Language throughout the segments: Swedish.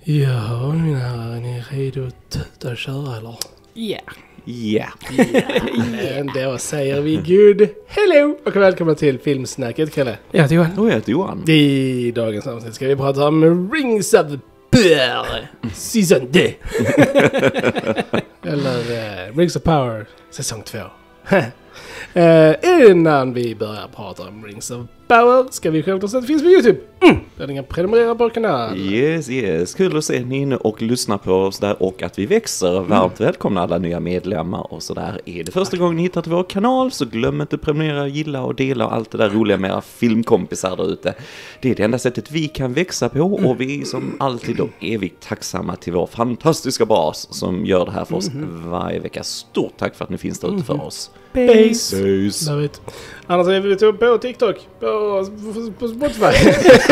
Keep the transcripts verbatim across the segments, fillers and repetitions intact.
Ja, mina herrar, är ni redo att tuta och köra eller? Ja. Ja. Men då säger vi good hello och välkomna till Filmsnacket, Kalle. Jag heter Johan. Då är det Johan. I dagens avsnitt ska vi prata om Rings of Power Season two. Eller uh, Rings of Power Säsong två. Uh, innan vi börjar prata om Rings of Power ska vi självklart säga att det finns på YouTube. Mm. Där ni kan prenumerera på kanalen. Yes, yes. Kul att se ni inne och lyssna på oss där och att vi växer. Varmt mm. välkomna alla nya medlemmar och sådär. Är det första gången ni hittar till vår kanal så glöm inte att prenumerera, gilla och dela och allt det där roliga med era filmkompisar där ute. Det är det enda sättet vi kan växa på och vi som alltid då är vi tacksamma till vår fantastiska bas som gör det här för oss mm. varje vecka. Stort tack för att ni finns där ute för oss. Base. Base. David. Annars är vi på TikTok, på, på Spotify.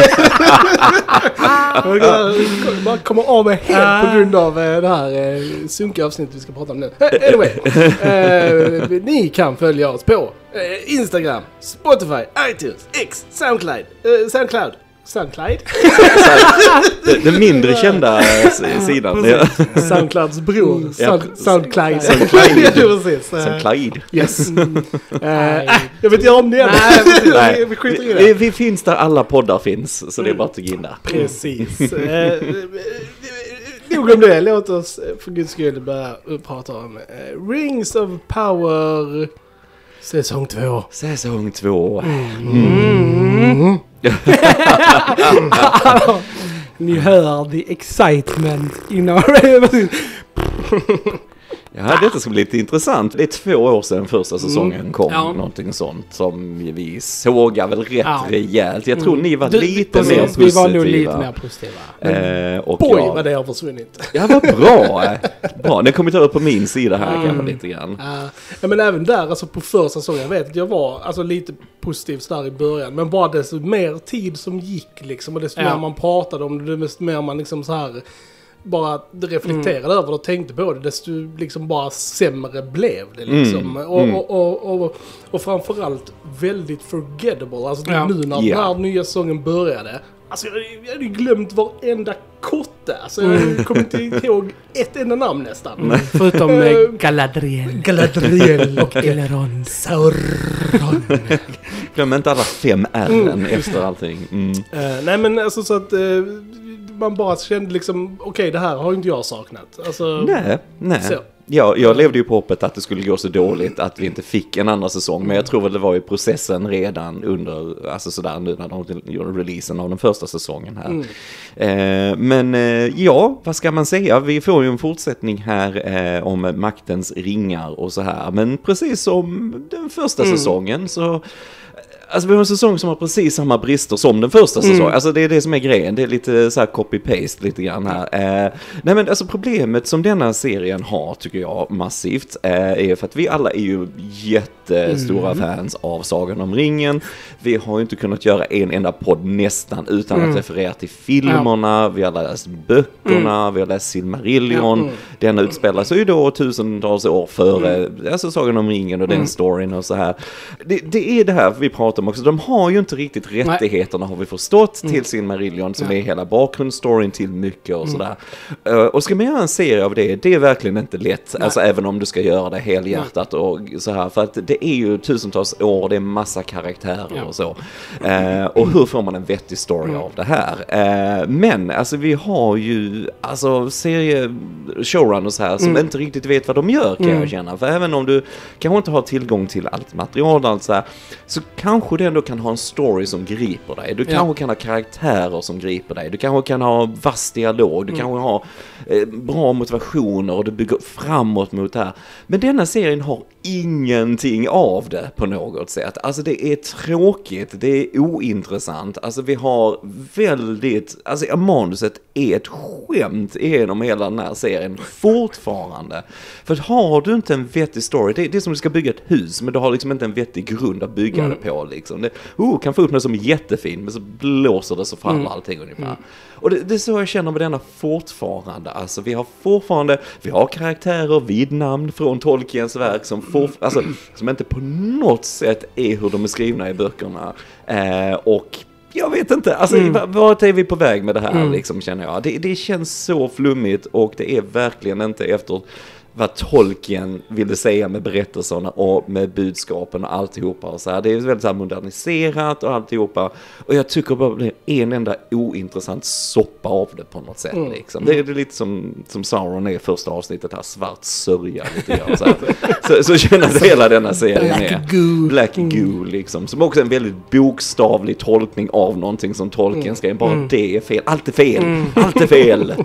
Jag bara kommer av mig helt på grund av det här eh, sunkiga avsnittet vi ska prata om nu. Anyway, eh, ni kan följa oss på eh, Instagram, Spotify, iTunes, X, Soundcloud, eh, Soundcloud. Soundcloud? Den mindre kända sidan. Soundclouds bror. Ja. Soundcloud. Soundcloud. Soundcloud. Yes. Mm. Uh, jag vet inte om det. Nej, vi, vi skiter i det. Vi, vi finns där alla poddar finns, så det är bara att gå in där. Precis. Nog om det. Låt oss för guds skull börja prata om uh, Rings of Power Säsong två. Säsong två. Mm. Mm. Ni hör the excitement in our... Ja, detta ska bli lite intressant. Det är två år sedan första säsongen mm. kom. Ja. Någonting sånt som vi sågar väl rätt ja. rejält. Jag tror mm. ni var du, lite precis, mer positiva. Vi var nog lite mer positiva. Mm. Eh, och Boy, jag... vad det har försvunnit. Ja, vad bra. Bra, ni kommer ta upp på min sida här mm. kanske lite grann. Uh, ja, men även där, alltså på första säsongen, jag vet att jag var alltså, lite positiv där i början. Men bara desto mer tid som gick liksom, och desto ja. mer man pratade om det, desto mer man liksom så här... bara reflekterade mm. över och tänkte på det, desto liksom bara sämre blev det liksom. Mm. Och, mm. och, och, och, och framförallt väldigt forgettable. Alltså ja. nu när yeah. den här nya säsongen började, alltså jag, jag hade glömt varenda kotte. Alltså jag mm. kommer inte ihåg ett enda namn nästan. Mm. Förutom uh, Galadriel. Galadriel och Elrond. Sauron. Glöm inte alla fem ärren mm. efter allting. Mm. Uh, nej men alltså så att... Uh, man bara kände liksom, okej okay, det här har inte jag saknat. Alltså, nej, nej. Så. Ja, jag levde ju på hoppet att det skulle gå så dåligt att vi inte fick en andra säsong. Men jag tror väl det var i processen redan under, alltså sådär nu när de gjorde releasen av den första säsongen här. Mm. Eh, men eh, ja, vad ska man säga? Vi får ju en fortsättning här eh, om maktens ringar och så här. Men precis som den första mm. säsongen så... Alltså vi har en säsong som har precis samma brister som den första säsongen. Mm. Alltså det är det som är grejen. Det är lite så här copy-paste lite grann här. Eh, nej men alltså problemet som denna serien har tycker jag massivt eh, är för att vi alla är ju jättestora mm. fans av Sagan om ringen. Vi har ju inte kunnat göra en enda podd nästan utan mm. att referera till filmerna. Ja. Vi har läst böckerna, mm. vi har läst Silmarillion. Ja. Mm. Denna utspelar sig ju då tusentals år före mm. alltså Sagan om ringen och mm. den storyn och så här. Det, det är det här vi pratar också. De har ju inte riktigt rättigheterna har vi förstått mm. till Silmarillion som ja. är hela bakgrundsstoryn till mycket och sådär. Mm. Uh, och ska man göra en serie av det, det är verkligen inte lätt. Nej. Alltså även om du ska göra det helhjärtat och så här. För att det är ju tusentals år, det är massa karaktärer ja. och så. Uh, och hur får man en vettig story mm. av det här? Uh, men alltså vi har ju alltså serie showrunners här som mm. inte riktigt vet vad de gör kan mm. jag känna. För även om du kanske inte har tillgång till allt material och allt så här, så kanske du ändå kan ha en story som griper dig. Du kanske ja. kan ha karaktärer som griper dig. Du kanske kan ha vass dialog. Du mm. kanske har eh, bra motivationer och du bygger framåt mot det här. Men denna serien har ingenting av det på något sätt. Alltså det är tråkigt. Det är ointressant. Alltså vi har väldigt... Alltså manuset är ett skämt genom hela den här serien fortfarande. För har du inte en vettig story, det är, det är som du ska bygga ett hus men du har liksom inte en vettig grund att bygga mm. det på liksom. Det, oh, kan få upp något som är jättefint men så blåser det så faller mm. allting ungefär. Mm. Och det, det är så jag känner med denna fortfarande. Alltså vi har fortfarande, vi har karaktärer vid namn från Tolkiens verk som, for, alltså, som inte på något sätt är hur de är skrivna i böckerna. Eh, och Jag vet inte, alltså mm. vart är vi på väg med det här mm. liksom, känner jag. Det, det känns så flummigt och det är verkligen inte efter vad Tolkien ville säga med berättelserna och med budskapen och alltihopa och så här. Det är väldigt så här moderniserat och alltihopa. Och jag tycker bara det är en enda ointressant soppa av det på något sätt. Mm. Liksom. Det är det lite som, som Sauron är i första avsnittet här, svart sörja lite grann. Så, så, så känner jag hela denna serien är Black Goo. Black Goo liksom. Som också är en väldigt bokstavlig tolkning av någonting som Tolkien ska. Bara mm. det är fel. Allt är fel. Mm. Allt är fel.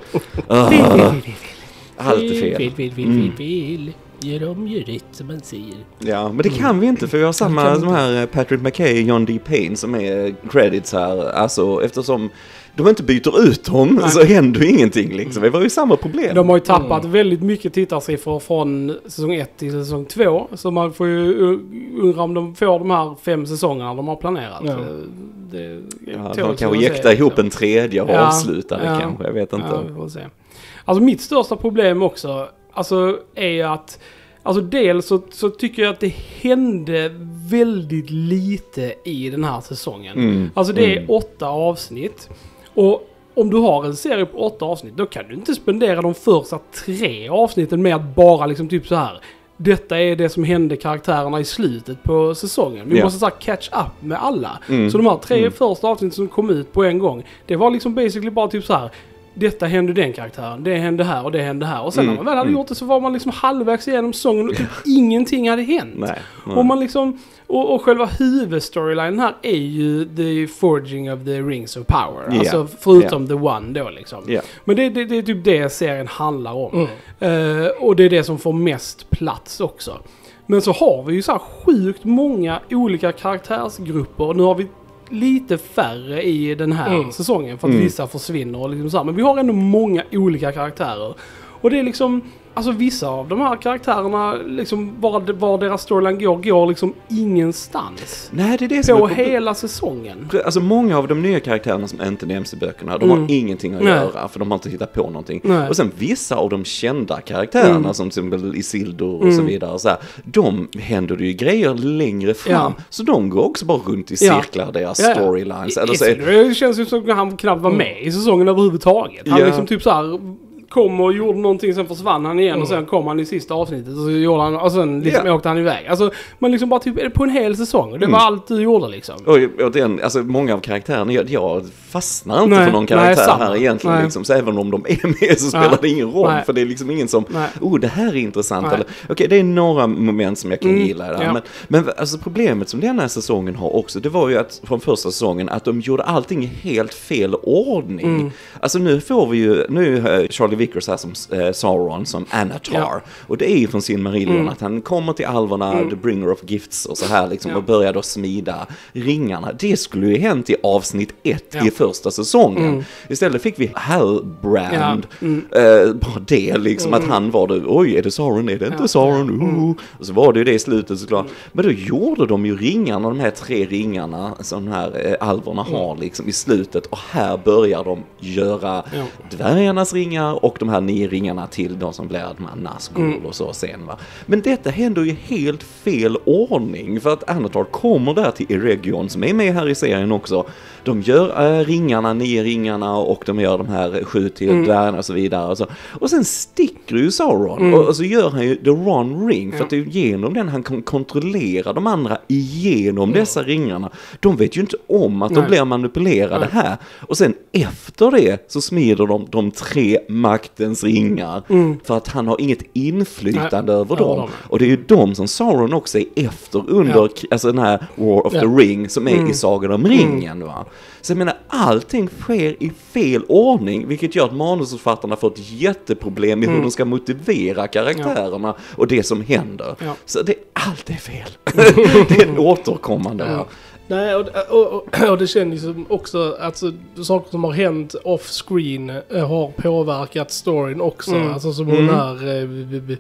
Uh. Allt är fel. Fel, fel, fel, fel, fel. Gör om, gör rätt som man säger. Ja, men det kan vi inte för vi har samma som här Patrick McKay och John D. Payne som är credits här. Alltså eftersom de inte byter ut dem Nej. så händer ju ingenting liksom. Det var ju samma problem. De har ju tappat mm. väldigt mycket tittarsiffror från säsong ett till säsong två. Så man får ju undra om de får de här fem säsongerna de har planerat. Ja. Det, det, ja, de kanske jäkta ihop liksom. En tredje och ja, avsluta det ja, kanske. Jag vet inte. Ja, vi får se. Alltså mitt största problem också alltså, är att alltså dels så, så tycker jag att det hände väldigt lite i den här säsongen. Mm, alltså det är mm. åtta avsnitt och om du har en serie på åtta avsnitt då kan du inte spendera de första tre avsnitten med att bara liksom typ så här. Detta är det som hände karaktärerna i slutet på säsongen. Vi yeah. måste så här catch up med alla. Mm, så de här tre mm. första avsnitten som kom ut på en gång det var liksom basically bara typ så här. Detta hände den karaktären, det hände här och det hände här. Och sen mm. när man väl hade gjort det så var man liksom halvvägs igenom säsongen och typ ingenting hade hänt. Nej, nej. Och, man liksom, och, och själva huvudstoryline här är ju the forging of the rings of power. Yeah. Alltså förutom yeah. the one då liksom. Yeah. Men det, det, det är typ det serien handlar om. Mm. Uh, och det är det som får mest plats också. Men så har vi ju så här sjukt många olika karaktärsgrupper. Nu har vi lite färre i den här mm. säsongen för att mm. vissa försvinner och liksom så här. Men vi har ändå många olika karaktärer och det är liksom alltså vissa av de här karaktärerna liksom var, var deras storyline går går liksom ingenstans. Nej, det är det som på är hela säsongen. Alltså många av de nya karaktärerna som inte nämns i böckerna, de mm. har ingenting att Nej. göra för de har inte hittat på någonting. Nej. Och sen vissa av de kända karaktärerna mm. som till exempel Isildur och mm. så vidare och så här, de händer det ju grejer längre fram. Ja. Så de går också bara runt i cirklar ja. deras ja, ja. storylines. Eller så är... Det känns ju som att han knappt var med i säsongen överhuvudtaget. Han ja. liksom typ så här kom och gjorde någonting, sen försvann han igen mm. och sen kom han i sista avsnittet och så gjorde han, och sen liksom yeah. åkte han iväg. Alltså man liksom bara typ på en hel säsong. Det mm. var allt du gjorde liksom. Och, och den, alltså många av karaktärerna, jag, jag fastnar inte nej, för någon karaktär nej, här egentligen liksom, så även om de är med så spelar nej, det ingen roll nej. för det är liksom ingen som, nej. oh det här är intressant eller, okej okay, det är några moment som jag kan mm. gilla där. Ja. Men, men alltså problemet som den här säsongen har också, det var ju att från första säsongen att de gjorde allting i helt fel ordning. Mm. Alltså nu får vi ju, nu är Charlie Vickers här som eh, Sauron, som Anatar. Ja. Och det är ju från Silmarillion mm. att han kommer till alverna, mm. the bringer of gifts och så här liksom, ja. och börjar då smida ringarna. Det skulle ju hänt i avsnitt ett ja. i första säsongen. Mm. Istället fick vi Halbrand. Ja. Mm. Eh, bara det liksom, mm. att han var det, oj är det Sauron, är det inte ja. Sauron? Uh. Mm. Och så var det ju det i slutet såklart. Mm. Men då gjorde de ju ringarna, de här tre ringarna som de här eh, alverna mm. har liksom i slutet. Och här börjar de göra ja. dvärgarnas ringar och de här nio ringarna till de som blir de här Nazgul mm. och så sen va. Men detta händer ju helt fel ordning för att Anatar kommer där till Eregion som är med här i serien också. De gör äh, ringarna, nio ringarna och de gör de här sju till mm. dvärgarna och så vidare. Och, så. Och sen sticker ju Sauron mm. och, och så gör han ju The One Ring för ja. att det är genom den han kan kontrollera de andra igenom mm. dessa ringarna. De vet ju inte om att Nej. de blir manipulerade Nej. här. Och sen efter det så smider de de tre maktens ringar mm. för att han har inget inflytande Nej. över dem. Ja, de och det är ju de som Sauron också är efter under ja. alltså den här War of ja. the Ring som är mm. i Sagan om ringen va. Så jag menar, allting sker i fel ordning, vilket gör att manusförfattarna får ett jätteproblem i hur mm. de ska motivera karaktärerna ja. och det som händer. Ja. Så det, allt är fel. Det är återkommande. Ja. Nej, och, och, och, och det känns ju också att alltså, saker som har hänt off-screen har påverkat storyn också. Mm. Alltså som hon mm. här...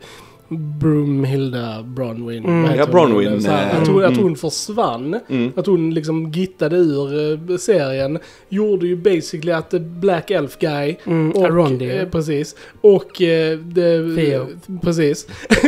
Broomhilda Bronwyn. Mm. Ja, Bronwyn. Så här, äh, att, hon, mm. att hon försvann. Mm. Att hon liksom gittade ur eh, serien. Gjorde ju basically att The Black Elf Guy. Mm, och, Arondi. eh, precis. Och eh, det, Theo. Precis.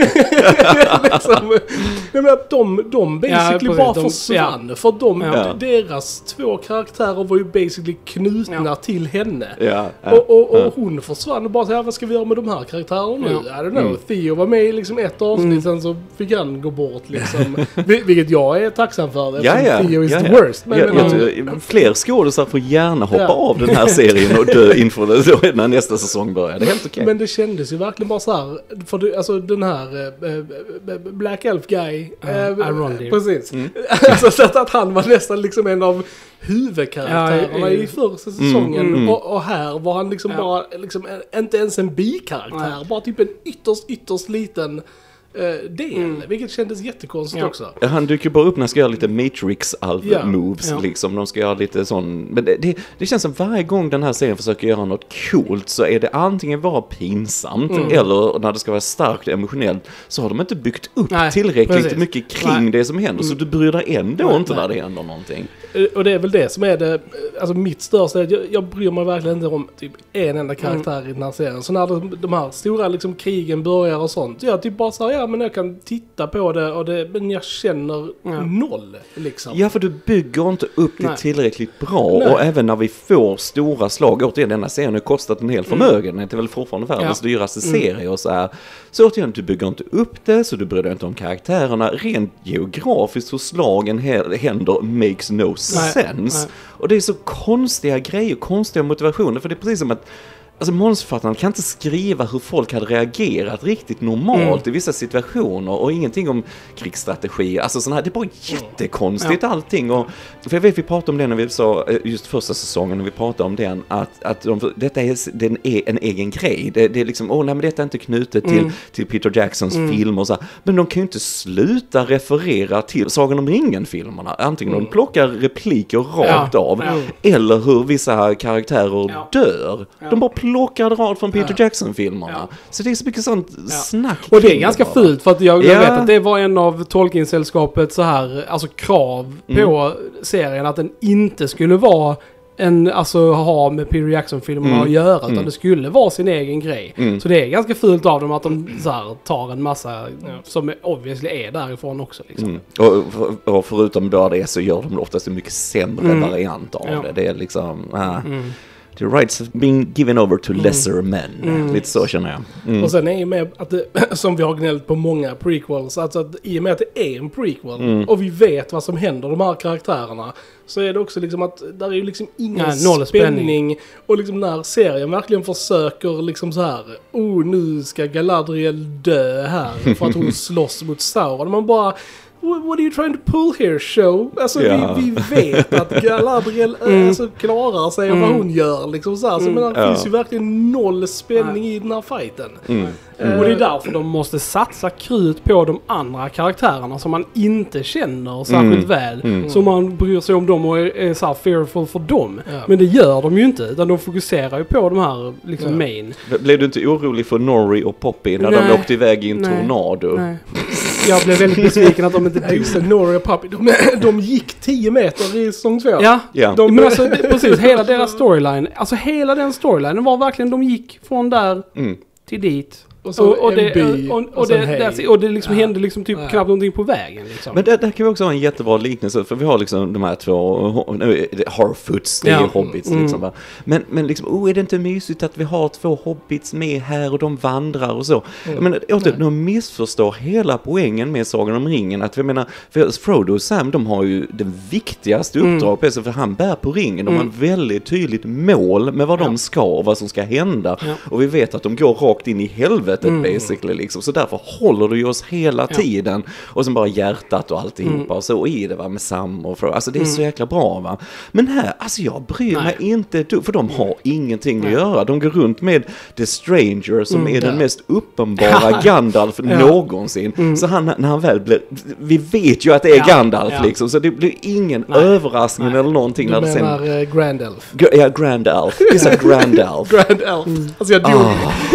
liksom, nej, men att de, de basically Ja, bara de- försvann. ja. För de, Ja. deras två karaktärer var ju basically knutna Ja. till henne. Ja, ja, Och, och, och ja. hon försvann och bara så här, vad ska vi göra med de här karaktärerna nu? Ja. I don't know. Mm. Theo var med i liksom ett avsnitt, Mm. sen så fick han gå bort liksom. Vil- vilket jag är tacksam för, Ja, eftersom ja, Theo is ja, the ja. worst. Men, Ja, men, jag han- tror- fler skådespelare får gärna hoppa Ja. av den här serien och dö inför det, då, när nästa säsong börjar. Det är helt okej. men det kändes ju verkligen bara så här, för det, alltså den här äh, äh, Black Elf Guy. Ja, äh, Arondi. precis. Mm. alltså så att, att han var nästan liksom en av huvudkaraktärerna Ja, i- i första säsongen. Mm, mm. Och, och här var han liksom Ja. bara, liksom, en- inte ens en bikaraktär. Nej. Bara typ en ytterst, ytterst liten eh, del. Mm. Vilket kändes jättekonstigt Ja. också. Ja, han dyker bara upp när han ska göra lite Matrix-moves, Ja. Ja. liksom. De ska göra lite sån... Men det, det, det känns som varje gång den här serien försöker göra något coolt så är det antingen bara pinsamt Mm. eller när det ska vara starkt emotionellt så har de inte byggt upp Nej, tillräckligt precis. mycket kring Nej. det som händer. Så du bryr dig ändå Nej, inte nej. när det händer någonting. Eh, Och det är väl det som är det, alltså mitt största, jag, jag bryr mig verkligen inte om typ en enda karaktär Mm. i den här serien. Så när de, de här stora liksom krigen börjar och sånt, jag typ bara så här, ja men jag kan titta på det, och det men jag känner Ja. noll liksom. Ja, för du bygger inte upp det Nej. tillräckligt bra. Nej. Och även när vi får stora slag, återigen denna serien har kostat en hel förmögenhet. Det är väl fortfarande världens Ja. dyraste Mm. serie och så här. Så återigen, du bygger inte upp det, så du bryr dig inte om karaktärerna. Rent geografiskt hur slagen he- händer makes no Nej. sense. Nej. Och det är så konstiga grejer, konstiga motivationer. För det är precis som att alltså manusförfattarna kan inte skriva hur folk hade reagerat riktigt normalt i vissa situationer och ingenting om krigsstrategi. Alltså sån här, det är bara jättekonstigt allting. Och, för jag vet vi pratade om det när vi sa, eh, just första säsongen när vi pratade om den, att, att de, detta är, den är en egen grej. Det, det är liksom, åh nej men detta är inte knutet till, Mm. till Peter Jacksons Mm. film och så här. Men de kan ju inte sluta referera till Sagan om ringen-filmerna. Antingen de plockar repliker rakt Ja. av, Ja. eller hur vissa karaktärer Ja. dör. Ja. De bara plockar rad från Peter Ja. Jackson-filmerna. Ja. Så det är så mycket sånt Ja. snack. Och det är kring ganska bara. fult för att jag, jag Ja. vet att det var en av Tolkien-sällskapets så här, alltså krav på serien att den inte skulle vara en, alltså ha med Peter Jackson-filmerna Mm. att göra, utan Mm. det skulle vara sin egen grej. Mm. Så det är ganska fult av dem att de så här, tar en massa som obviously är därifrån också liksom. Mm. Och, för- och förutom bara det så gör de oftast en mycket sämre Mm. variant av Ja. det. Det är liksom... Ah. Mm. The rights have been given over to lesser men. Mm. Lite så känner jag. Mm. Och sen är ju med att det, som vi har gnällt på många prequels, alltså att i och med att det är en prequel Mm. och vi vet vad som händer de här karaktärerna, så är det också liksom att där är ju liksom ingen Nej, noll spänning. spänning. Och liksom när serien verkligen försöker liksom så här, oh nu ska Galadriel dö här för att hon slåss mot Sauron. Man bara, what what are you trying to pull here show? Alltså Ja. vi, vi vet att Galadriel Mm. alltså, klarar sig och vad hon gör liksom så här. Så, Mm. men det Ja. finns ju verkligen noll spänning i den här fighten. Mm. Eh, Och det är därför de måste satsa krut på de andra karaktärerna som man inte känner särskilt Mm. väl. Mm. Så man bryr sig om dem och är, är så här fearful för dem. Ja. Men det gör de ju inte, utan de fokuserar ju på de här liksom Ja. main. Blev du inte orolig för Norrie och Poppy när Nej. de åkte iväg i en Nej. tornado? Nej. Jag blev väldigt besviken att de inte Ja, dog. just det, Nori och Puppy, de, de gick tio meter i säsong två. Ja, Ja. De, men alltså det, precis, hela deras storyline, alltså hela den storylinen var verkligen, de gick från där Mm. till dit. och så Och, och, en det, by, och, och, och sen det, hej. that's it. Och det liksom Ja. hände liksom typ Ja. knappt någonting på vägen liksom. Men där, där kan vi också ha en jättebra liknelse, för vi har liksom de här två, nu är det Harfoots, det är Ja. ju hobbits Mm. liksom va. Men, men liksom, oh, är det inte mysigt att vi har två hobbits med här och de vandrar och så. Mm. Men åter, Nej. de missförstår hela poängen med Sagan om ringen, att vi menar, för Frodo och Sam, de har ju det viktigaste Mm. uppdrag på sig, för han bär på ringen, de har Mm. ett väldigt tydligt mål med vad Ja. de ska och vad som ska hända. Ja. Och vi vet att de går rakt in i helvetet Mm. basically liksom. Så därför håller du ju oss hela Ja. tiden. Och sen bara hjärtat och alltihopa. Mm. Och så och i det va, med Sam och Frodo. Alltså det är Mm. så jäkla bra va. Men här, alltså jag bryr Nej. mig inte ett dugg, för de har ingenting Nej. att göra. De går runt med The Stranger som Mm. är den Ja. mest uppenbara Gandalf Ja. någonsin. Mm. Så han, när han väl blir, vi vet ju att det är Ja. Gandalf Ja. liksom. Så det blir ingen Nej. överraskning Nej. eller någonting. Du när det menar sen, eh, Grand Elf. ja, Grand Elf. Det är så Grand Elf. Grand Elf. Mm. Alltså jag dog, Ah.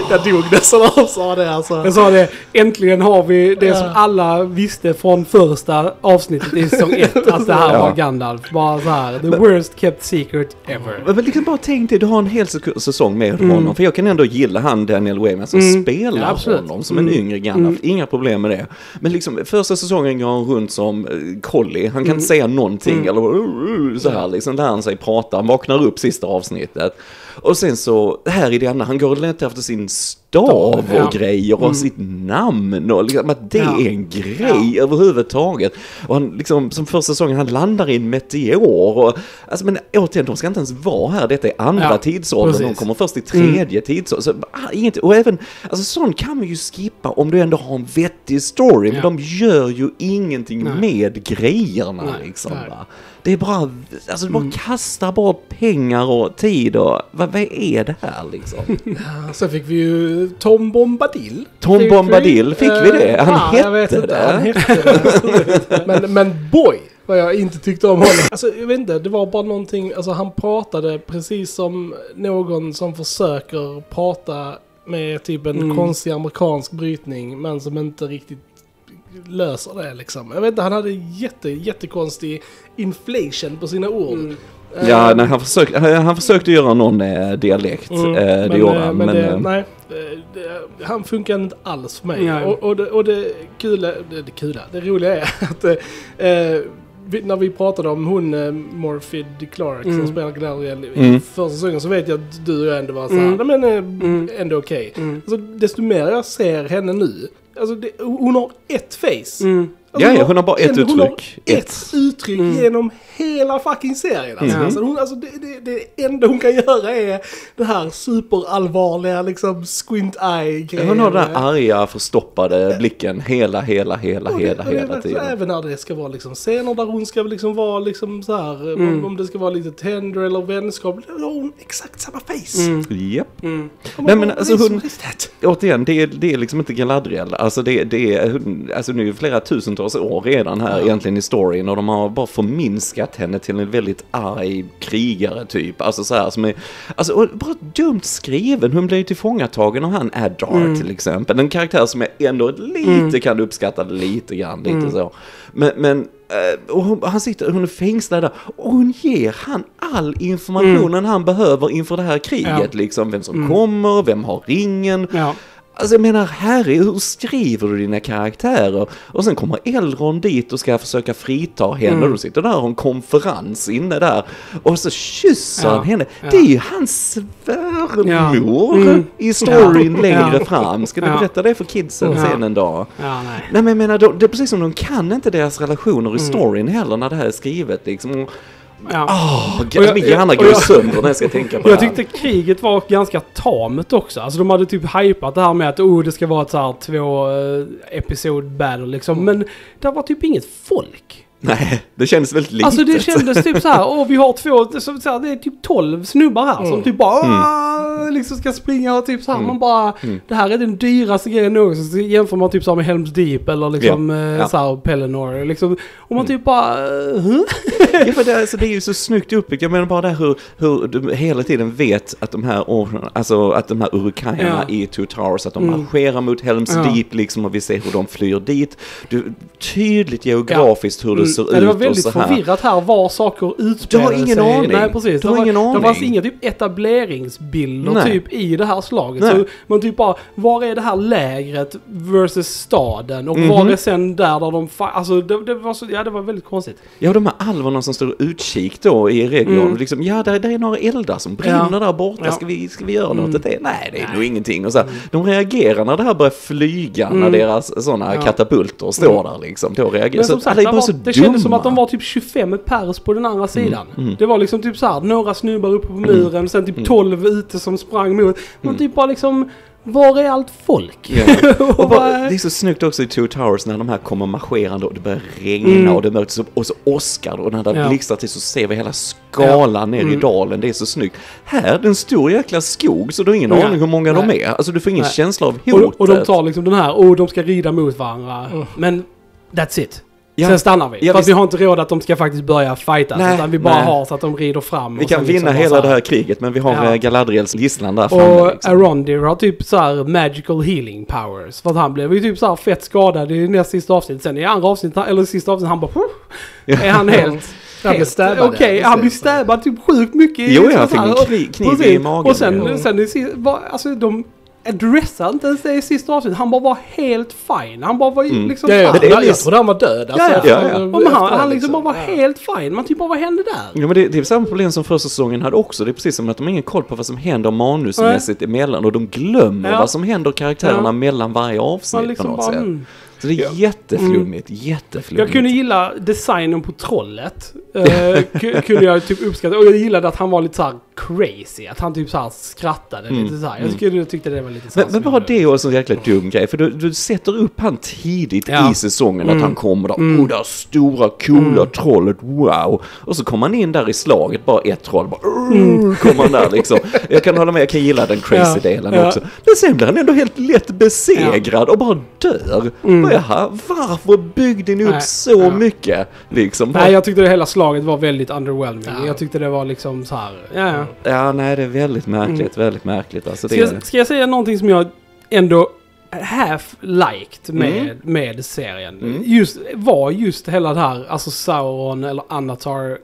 Jag dog nästan när de sa det alltså. Jag sa det, äntligen har vi det som alla visste från första avsnittet i säsong ett, att det här ja. var Gandalf. Bara så här, the worst kept secret ever. Men liksom bara tänk dig, du har en hel säsong med mm. honom, för jag kan ändå gilla han Daniel Wayman som mm. spelar ja, honom som en mm. yngre Gandalf, mm. inga problem med det. Men liksom första säsongen går han runt som Collie, han kan mm. inte säga någonting mm. eller uh, uh, så här liksom, lär han sig prata, han vaknar upp sista avsnittet. Och sen så, här i det andra, han går och letar efter sin stav och ja. grejer och mm. sitt namn och liksom, att det ja. är en grej ja. överhuvudtaget. Och han liksom, som första säsongen, han landar i en meteor och, alltså men återigen, de ska inte ens vara här, detta är andra ja. tidsåldern, de kommer först i tredje mm. tidsåldern. Så, ah, inget, och även, alltså sånt kan man ju skippa om du ändå har en vettig story, ja. men de gör ju ingenting Nej. med grejerna Nej. liksom Nej. va. Det är bara, alltså det bara mm. kastar bort pengar och tid och vad, vad är det här liksom? Ja, så fick vi ju Tom Bombadil. Tom fick Bombadil, vi, fick vi det? Han ja, hette jag vet inte, det. Han hette det. men, men boy, vad jag inte tyckte om honom. Alltså jag vet inte, det var bara någonting, alltså han pratade precis som någon som försöker prata med typ en mm. konstig amerikansk brytning men som inte riktigt löser det liksom. Jag vet inte, han hade jätte, jättekonstig inflation på sina ord. Mm. Ja, nej, han, försökte, han försökte göra någon eh, dialekt, mm, eh, det men, gjorde han. Men, men, det, nej, det, han funkar inte alls för mig. Och, och, det, och det kula, det, det kula, det roliga är att eh, vi, när vi pratade om hon eh, Morphy Clark mm. som spelar Galadriel i mm. första säsongen, så vet jag att du och ändå var såhär, mm. men eh, mm. ändå okej. Okay. Mm. Alltså, desto mer jag ser henne nu, alltså det, hon har ett face. Mm. Alltså, ja, ja, hon har bara ett en, uttryck. Ett, ett uttryck mm. genom hela fucking serien. Alltså. Mm. Alltså, hon, alltså, det, det, det enda hon kan göra är det här superallvarliga liksom squint eye-grejen. Hon har den där arga, förstoppade blicken hela, hela, hela, och hela, det, hela tiden. Även när det ska vara liksom scener där hon ska liksom vara liksom så här, mm. om det ska vara lite tender eller vänskap, då har hon exakt samma face. Mm. Japp. Mm. Nej, men alltså hon, återigen, det är, det är liksom inte Galadriel. Alltså det, det är, alltså nu är flera tusentals år redan här ja. egentligen i storyn, och de har bara förminskat henne till en väldigt arg krigare typ, alltså så här som är, alltså bara dumt skriven. Hon blev ju tillfångatagen av han Adar mm. till exempel, en karaktär som jag ändå lite mm. kan uppskatta lite grann, lite mm. så, men, men och hon, han sitter, hon är fängslad där och hon ger han all informationen mm. han behöver inför det här kriget ja. liksom, vem som mm. kommer, vem har ringen. Ja. Alltså jag menar, Harry, hur skriver du dina karaktärer? Och sen kommer Elrond dit och ska försöka frita henne. Mm. Och då sitter där och en konferens inne där. Och så kysser han ja, henne. Ja. Det är ju hans svärmor ja. mm. i storyn ja. längre ja. fram. Ska du ja. berätta det för kidsen ja. sen en dag? Ja, nej. nej men jag menar, då, det är precis som de kan inte deras relationer i mm. storyn heller när det här är skrivet liksom. Ja. Oh, jag, jag vill gärna gå sönder när jag ska tänka på jag det. Jag tyckte kriget var ganska tamet också. Alltså de hade typ hypat det här med att oh, det ska vara ett så här två uh, episod battle liksom. Mm. Men det var typ inget folk. Nej, det kändes väldigt litet. Alltså det kändes typ så här, åh vi har två, så, så här, det är typ tolv snubbar här mm. som typ bara mm. liksom ska springa och typ så här, mm. man bara, mm. det här är den dyraste grejen någonsin. Så jämför man typ så här med Helm's Deep eller liksom ja. Ja. så här Pelennor liksom, och man typ bara huh? Ja, för det, alltså, det är ju så snyggt uppbyggt. Jag menar bara det hur, hur du hela tiden vet att de här alltså att de här urukajerna ja. i Two Towers, att de mm. marscherar mot Helm's ja. Deep liksom, och vi ser hur de flyr dit. Du, tydligt geografiskt ja. hur det ser ja, det var ut väldigt och så här. förvirrat här var saker utspelade sig. Du har ingen sig. aning. Nej, precis. Du har det var, ingen aning. Det fanns inga typ etableringsbilder Nej. typ i det här slaget. Nej. Så man typ bara, var är det här lägret versus staden? Och mm-hmm. var är sen där där de... Fa- alltså det, det var så, ja, det var väldigt konstigt. Ja, de här alverna som står utkik då i regionen. Mm. Liksom, ja, där, där är några eldar som brinner ja. där borta. Ja. Ska, vi, ska vi göra något? Mm. Det? Nej, det är Nej. nog ingenting. Och så här, mm. de reagerar när det här börjar flyga, mm. när deras sådana ja. katapulter står mm. där liksom. Då reagerar. Men som sagt, det, var, det kändes som att de var typ tjugofem pers på den andra sidan. Mm. Mm. Det var liksom typ så här, några snubbar uppe på muren, mm. sen typ tolv ute som sprang mot. Men mm. typ bara liksom, var är allt folk? Ja. Och bara, det är så snyggt också i Two Towers när de här kommer marscherande och det börjar regna mm. och det möts upp och så åskar och när det ja. blixtrar till så ser vi hela skalan ja. ner mm. i dalen. Det är så snyggt. Här, det är en stor jäkla skog så du har ingen ja. aning hur många Nej. de är. Alltså du får ingen Nej. känsla av hotet. Och, och de tar liksom den här, och de ska rida mot varandra. Mm. Men that's it. Ja. Sen stannar vi. Ja, för vi... vi har inte råd att de ska faktiskt börja fightas. Nej, utan vi bara nej. har så att de rider fram. Vi kan vinna liksom hela det här kriget, men vi har ja. Galadriels gisslan där framme. Och liksom. Arondir har typ så här magical healing powers. För att han blev ju typ så här fett skadad i nästa sista avsnitt. Sen i andra avsnitt, eller sista avsnitt, han bara... Är han helt... Han blir stäbbad. Okej, okay, han blir stäbbad typ sjukt mycket. Jo, jag fick en kniv, kniv i magen. Och sen, mm. sen, sen var, alltså de adressade inte ens det i sista avsnitt. Han bara var helt fine. Han bara var mm. liksom... Ja, ja, det, jag, jag trodde han var död. Alltså, ja, ja. ja, ja. Han, han liksom bara var ja. helt fine. Man typ bara, vad hände där? Ja, men det, det är samma problem som första säsongen hade också. Det är precis som att de har ingen koll på vad som händer manusmässigt ja. emellan. Och de glömmer ja. vad som händer karaktärerna ja. mellan varje avsnitt liksom på något bara, sätt. Mm. Så det är ja. jätteflummigt, mm. jätteflummigt. Jag kunde gilla designen på trollet. Uh, kunde jag typ uppskatta. Och jag gillade att han var lite så här crazy. Att han typ så här skrattade mm. lite så här. Jag tyckte, jag tyckte det var lite så här. Men, men bara det är också en jäkla dum grej. För du, du sätter upp han tidigt ja. i säsongen. Mm. Att han kommer där. Mm. Oh, där stora, coola mm. trollet. Wow. Och så kommer han in där i slaget. Bara ett troll. Bara, mm. kommer han där liksom. Jag kan hålla med. Jag kan gilla den crazy-delen ja. också. Men sen blir han ändå helt lätt besegrad. Ja. Och bara dör. Mm. Jaha, varför byggde ni upp Nej, så ja. mycket? Liksom, nej, jag tyckte det hela slaget var väldigt underwhelming. Ja. Jag tyckte det var liksom så här. Ja, ja. ja nej, det är väldigt märkligt, mm. väldigt märkligt. Alltså, ska, det är... jag, ska jag säga någonting som jag ändå half-liked med, mm. med serien? Mm. Just, var just hela det här, alltså Sauron eller Anatar,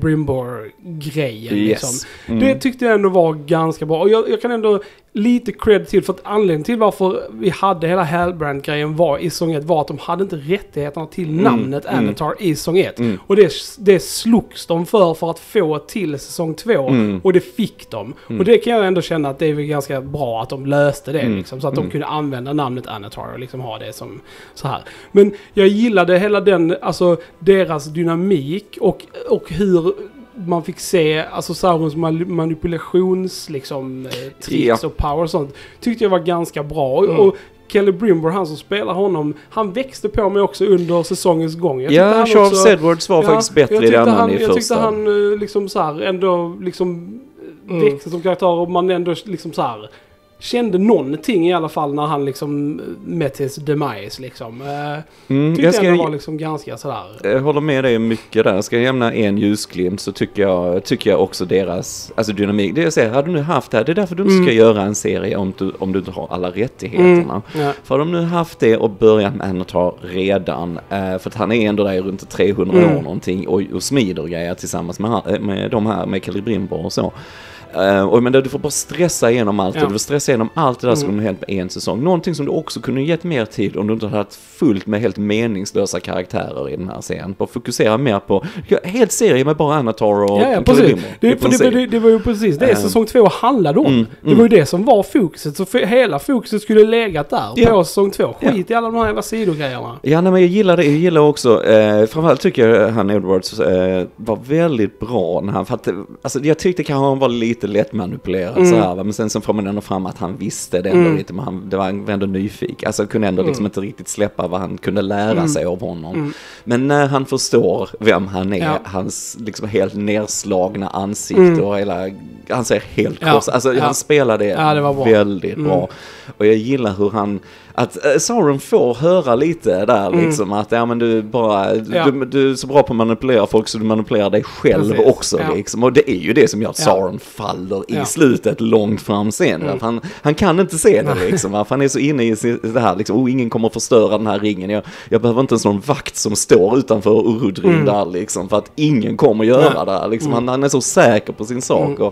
Celebrimbor-grejen. Yes. Liksom. Mm. Det tyckte jag ändå var ganska bra. Och jag, jag kan ändå lite cred till, för att anledningen till varför vi hade hela Halbrand-grejen var i säsong ett var att de hade inte rättigheterna till mm. namnet mm. Anatar i säsong ett. Mm. Och det, det slogs de för för att få till säsong två. Mm. Och det fick de. Mm. Och det kan jag ändå känna att det är väl ganska bra att de löste det. Mm. Liksom, så att de mm. kunde använda namnet Anatar och liksom ha det som så här. Men jag gillade hela den, alltså deras dynamik och, och hur man fick se alltså Saurons manipulations liksom eh, tricks ja. och power och sånt. Tyckte jag var ganska bra. Mm. Och Celebrimbor, han som spelar honom, han växte på mig också under säsongens gång. Jag ja, Charles också, Edwards var ja, faktiskt bättre i den han, i jag första. Jag tyckte han liksom så här ändå liksom mm. växte som karaktär och man ändå liksom så här kände någonting i alla fall när han liksom met his demise liksom. Mm, tyckte jag ska, var liksom ganska sådär. Jag håller med dig mycket där. Ska jag jämna en ljusglimt så tycker jag, tycker jag också deras alltså dynamik. Det jag säger, hade du nu haft det här, det är därför du inte mm. ska göra en serie om du, om du inte har alla rättigheterna. Mm, ja. För om du haft det och börjat med Anatar redan, för att han är ändå där runt trehundra mm. år någonting och, och smider grejer tillsammans med, med de här, med Celebrimbor och så. Uh, och men då, du får bara stressa igenom allt ja. du får stressa igenom allt det där mm. som du hänt med en säsong. Någonting som du också kunde gett mer tid om du inte hade haft fullt med helt meningslösa karaktärer i den här serien. Bara fokusera mer på helt serie med bara Anatar och ja, ja, precis. Det, det, det, det var ju precis det uh, säsong två handlade om. Mm, mm. Det var ju det som var fokuset. Så för, hela fokuset skulle legat där ja. på säsong två. Skit ja. i alla de här jävla sidogrejerna. Ja, nej, men jag gillar det. Jag gillar också eh, framförallt tycker jag han Edwards eh, var väldigt bra när han fattade, alltså jag tyckte kanske han var lite lätt manipulerad mm. så här, men sen så får man ändå fram att han visste det ändå mm. lite, men han det var ändå nyfiken. Alltså kunde ändå liksom mm. inte riktigt släppa vad han kunde lära mm. sig av honom. Mm. Men när han förstår vem han är, ja. hans liksom helt nedslagna ansikte mm. och hela, han ser helt kross. Ja. Alltså ja. han spelar det, ja, det var bra. väldigt mm. bra. Och jag gillar hur han att äh, Sauron får höra lite där mm. liksom att ja men du bara ja. du, du är så bra på att manipulera folk så du manipulerar dig själv Precis. också ja. liksom. Och det är ju det som gör att Sauron ja. faller i ja. slutet långt fram sen. Mm. Han, han kan inte se det liksom. Va? Han är så inne i det här liksom, oh, ingen kommer förstöra den här ringen. Jag, jag behöver inte en sån vakt som står utanför Urudrin mm. där liksom, för att ingen kommer göra ja. det liksom. Han, han är så säker på sin sak mm. och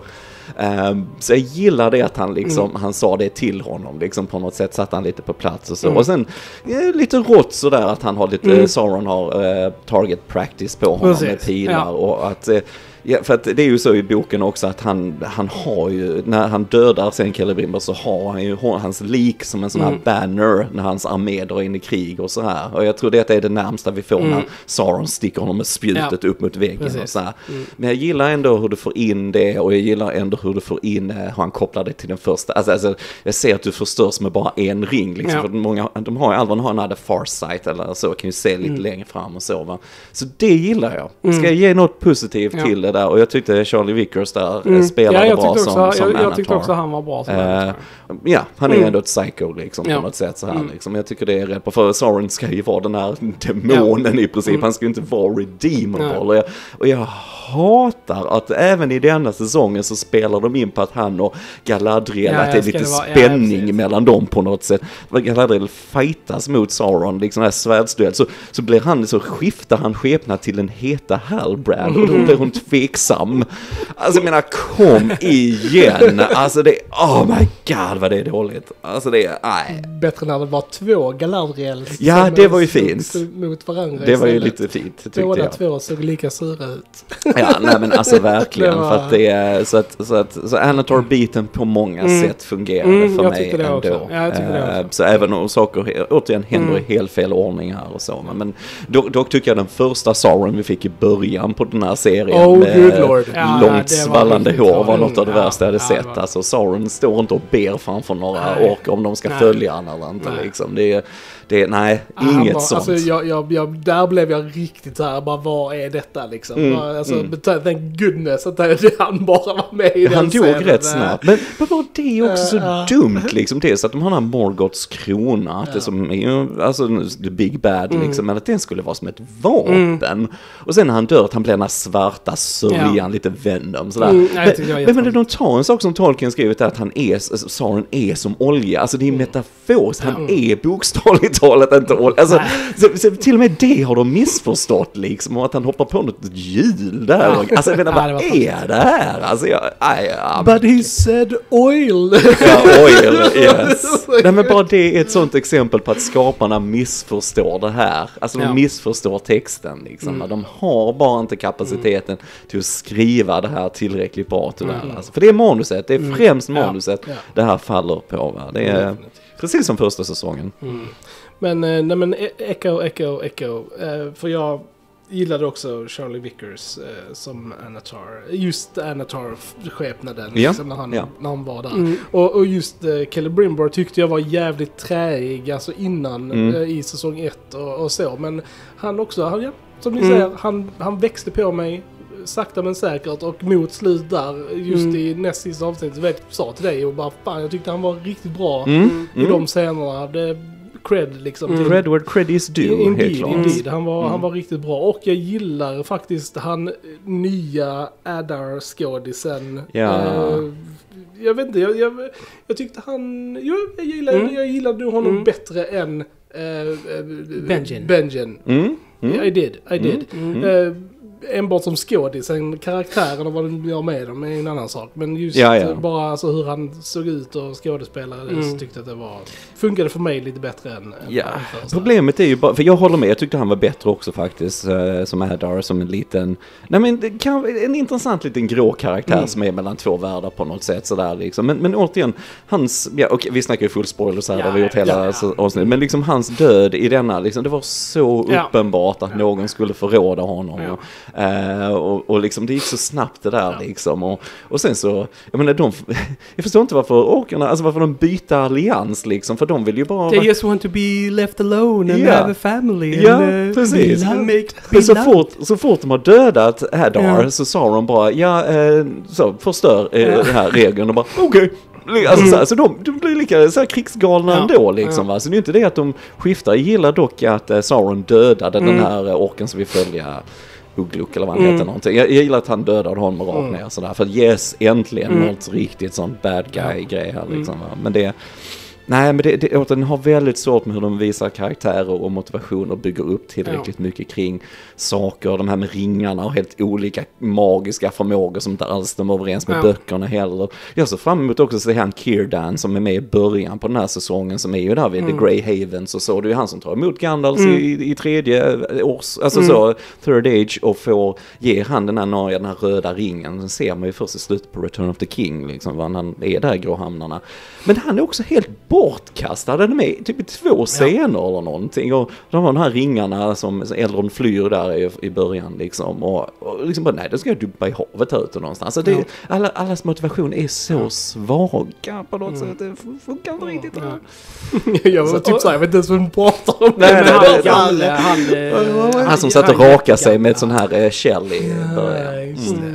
Um, så jag gillar det att han liksom, mm. han sa det till honom liksom, på något sätt satt han lite på plats och så. Mm. Och sen ja, lite rått sådär att han har lite, mm. Sauron har uh, target practice på honom Precis. med pilar ja. och att uh, ja, för att det är ju så i boken också att han, han har ju, när han dödar sen Celebrimbor så har han ju hans lik som en sån här mm. banner när hans armé drar in i krig och så här. Och jag tror det är det närmsta vi får mm. när Sauron sticker honom med spjutet ja. upp mot väggen Precis. och så här. Mm. Men jag gillar ändå hur du får in det och jag gillar ändå hur du får in hur han kopplar det till den första. Alltså, alltså jag ser att du förstörs med bara en ring liksom. Ja. För många, de har ju aldrig har en farsight eller så, kan ju se lite mm. längre fram och så va. Så det gillar jag. Ska mm. jag ge något positivt ja. till det där. Och jag tyckte Charlie Vickers där mm. spelade ja, jag bra också, som, som jag, jag tyckte också han var bra som uh, Ja, han är mm. ändå ett psycho liksom på ja. något sätt så här mm. liksom. Jag tycker det är rätt på, för Sauron ska ju vara den här demonen ja. i princip. Mm. Han ska ju inte vara redeemable. Ja. Och, jag, och jag hatar att även i denna säsongen så spelar de in på att han och Galadriel, ja, att det är lite det vara, spänning ja, mellan dem på något sätt. Galadriel fightas mot Sauron, liksom här svärdsduell, så, så blir han, så skiftar han skepnad till den heta Halbrand mm. och då blir hon tveksam. Alltså jag menar, kom igen. Alltså det, oh my god vad det är dåligt. Alltså det är, nej. Bättre när det var två Galadriel. Ja, det var ju fint. Mot varandra. Det var ju lite fint, tyckte Båda jag. två såg lika sura ut. Ja, nej men alltså verkligen. var... För att det är, så att, så att så Anatar-biten på många mm. sätt fungerade mm, för jag mig det ändå. Också. Ja, jag tycker det också. Så även om saker återigen händer mm. i helt fel ordning här och så. Men dock, dock tycker jag den första Sauron vi fick i början på den här serien oh, med good Lord. långt ja, svallande hår var, var något av det mm, värsta jag hade ja, sett. Var... Alltså Sauron står inte och ber framför några nej. orkar om de ska nej. följa han eller inte. Liksom. Det är, det är, nej, ah, inget bara, sånt. Alltså, jag, jag, jag, där blev jag riktigt så här, bara vad är detta liksom? Mm, bara, alltså, mm. thank goodness att han bara var med i den han dog scenen. Rätt snabbt. Men var det också så uh, dumt liksom det, så att de har den här Morgoths krona, att uh. det som är ju, alltså the big bad mm. liksom, men att den skulle vara som ett vapen. Mm. Och sen när han dör, att han blir den här svarta sörjan, ja. lite Venom sådär. Mm, men, men, men de tar en sak som Tolkien skrivit, att han är, Sauron är som olja, alltså det är metafors, han mm. är bokstavligt talat inte olja. Alltså, så, så, till och med det har de missförstått liksom, och att han hoppar på något hjul där. Ja. Alltså jag menar, vad ja, det är det här? Alltså jag, aj, aj, but he said oil. Ja, oil, yes. Nej, men bara det är ett sånt exempel på att skaparna missförstår det här. Alltså de ja. missförstår texten liksom. Mm. De har bara inte kapaciteten mm. till att skriva det här tillräckligt bra till mm. det här. Alltså, för det är manuset, det är främst mm. manuset ja. Ja. det här faller på. Va? Det är mm. precis som första säsongen. Mm. Men, nej men, Echo, Echo, Echo. För jag gillade också Charlie Vickers eh, som Anatar. Just Anatar-skepnaden ja. liksom, när, han, ja. när han var där. Mm. Och, och just eh, Celebrimbor tyckte jag var jävligt träig alltså innan mm. eh, i säsong ett och, och så. Men han också, han, ja, som ni mm. säger, han, han växte på mig sakta men säkert, och mot slut där just mm. i näst sista avsnittet vet jag sa till dig och bara fan, jag tyckte han var riktigt bra mm. i mm. de scenerna. Det cred liksom. Mm. Cred where cred is due, indeed, helt klart. Indeed. Han var, mm. han var riktigt bra. Och jag gillar faktiskt han nya Adar-skådisen. Ja. Uh, jag vet inte, jag, jag, jag tyckte han... Jag, jag, gillade, mm. jag gillade honom mm. bättre än uh, Benjen. Benjen. Mm. Mm. I did, I did. Mm. Uh, enbart som skådis, en karaktären och vad den gör med dem är en annan sak. Men just ja, ja. bara alltså hur han såg ut och skådespelare mm. så tyckte att det var funkade för mig lite bättre än, ja. än Problemet är ju bara, för jag håller med, jag tyckte han var bättre också faktiskt uh, som Adar, som en liten, nej men det kan, en intressant liten grå karaktär mm. som är mellan två världar på något sätt sådär liksom. Men, men återigen, hans, ja okej okay, vi snackar ju full spoilers här, ja, det har vi gjort hela ja, ja. avsnitt, men liksom hans död i denna, liksom, det var så ja. uppenbart att ja. någon skulle förråda honom. Ja. Uh, och, och liksom det gick så snabbt det där ja. liksom och, och sen så jag menar de jag förstår inte varför orkarna, alltså varför de byter allians liksom, för de vill ju bara they just want to be left alone and yeah. have a family ja, and, uh, precis make, men så fort, så fort de har dödat Adar yeah. så sa de bara ja, eh, så förstör eh, yeah. den här regeln och bara okej okay. Alltså, mm. så, här, så de, de blir lika så här, krigsgalna ja. ändå liksom, ja. va? Så det är inte det att de skiftar. Jag gillar dock att eh, Sauron dödade mm. den här eh, orken som vi följer Ugluk eller vad han mm. heter någonting. Jag, jag gillar att han dödade honom rakt mm. ner sådär. För yes, äntligen mm. något riktigt sånt bad guy-grej här liksom. Mm. Men det Nej, men det, det, den har väldigt svårt med hur de visar karaktärer och motivation och bygger upp tillräckligt ja. mycket kring saker. De här med ringarna och helt olika magiska förmågor som inte alls de är överens med ja. böckerna heller. Jag ser fram emot också att se han Círdan som är med i början på den här säsongen, som är ju där vid mm. The Grey Havens och så. Det är ju han som tar emot Gandalf mm. i, i tredje års, alltså mm. så, Third Age, och får, ger han den här, den här röda ringen. Den ser man ju först i slutet på Return of the King, liksom, vad han är där i gråhamnarna. Men han är också helt bortkastad. Den är med typ i två scener ja. eller någonting. Och de har de här ringarna som Elrond flyr där i, i början liksom. Och, och liksom bara, nej, det ska jag dumpa i havet här ute någonstans. Alltså det, ja. alla, allas motivation är så ja. svaga på något mm. sätt. Det funkar inte riktigt. Ja. Jag var typ såhär, jag vet inte ens vad de pratar om. Nej, nej, han, det, han, han, han, han som satt och rakade sig med ett sån här uh, Shell i början. Ja, just det. Mm.